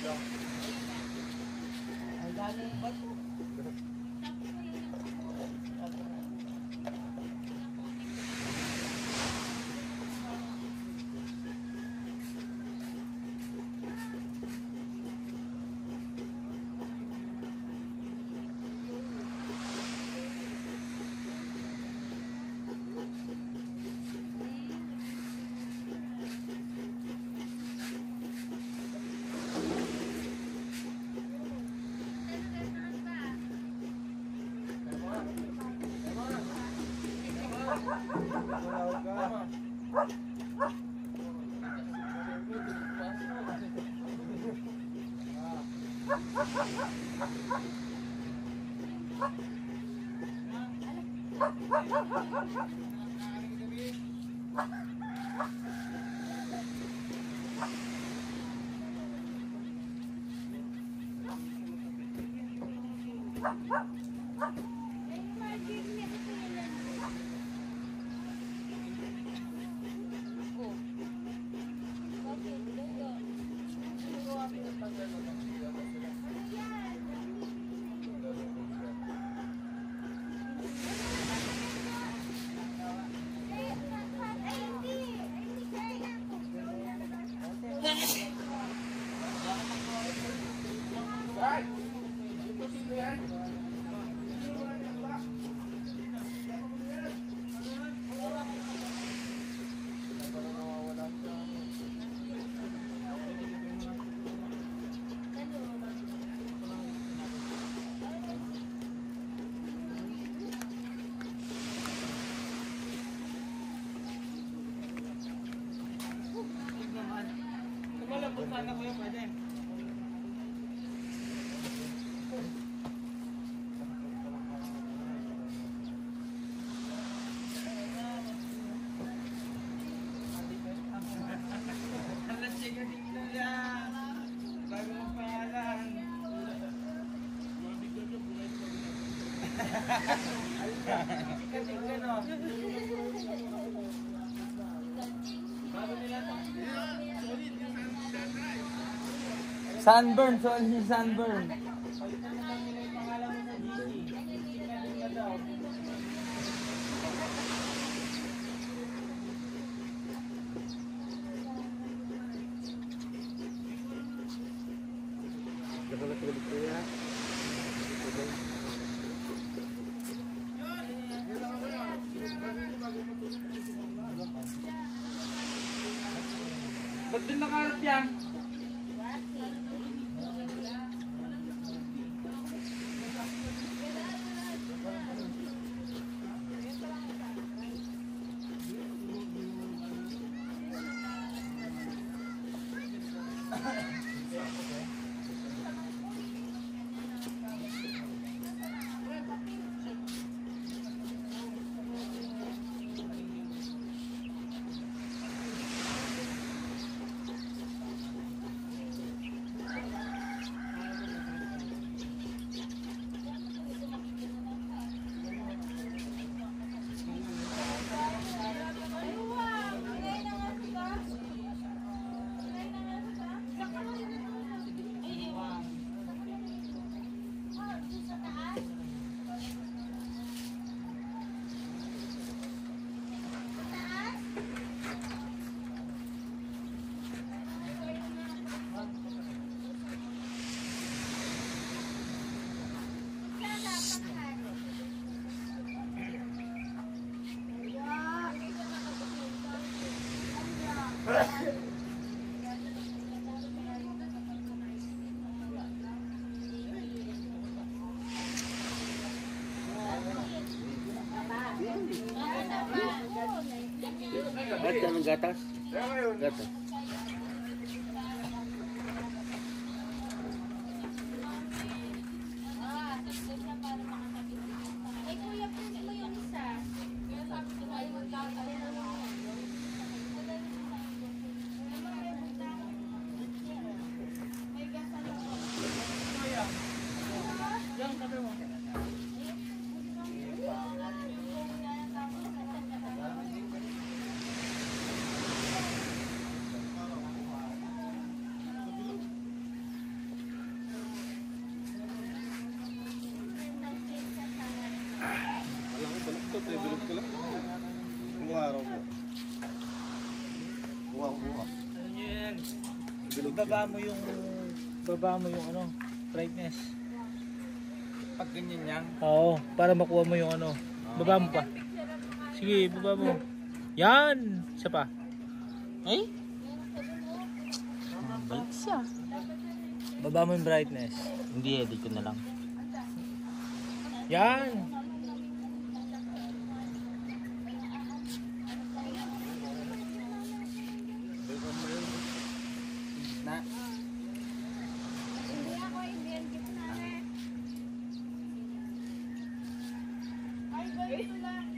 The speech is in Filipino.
Sana ko yung pwede. Alas siya dito yan. Bago mong pangalan. Sikat ka no. Bago nila to. Sunburn, solid sunburn. Palitan na lang nila yung pangalan mo sa GC. Tingnan nila daw. Nakalakulit ko ya. Ba't din nakaharap yan? Ba't ka ng gatas? Gatas. Eh, kuya, print mo yung isa. Kaya sabi ko na yung magkakaroon na lang. May gasa na po. Diyan, sabi mo. Ibaba mo yung ano, brightness. Pag ganyan yan. Oo, para makuha mo yung ano. Baba mo pa. Sige, baba mo. Yan! Isa pa. Ay? Balik siya. Baba mo yung brightness. Hindi, edit ko na lang. Yan! Na. Hindi ako, hindi yan gitna. Ay, ganito lang.